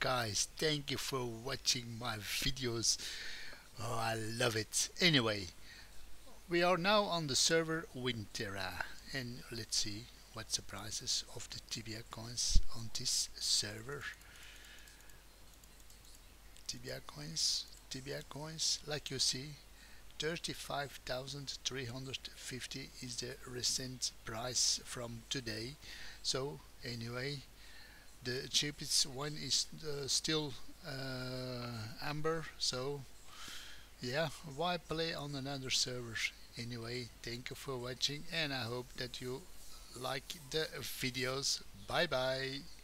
guys, thank you for watching my videos. Oh, I love it. Anyway, we are now on the server Wintera, and let's see what's the prices of the Tibia coins on this server. Tibia coins, like you see, 35,350 is the recent price from today. So anyway, the cheapest one is still amber. So yeah, why play on another server? Anyway, thank you for watching, and I hope that you like the videos. Bye bye.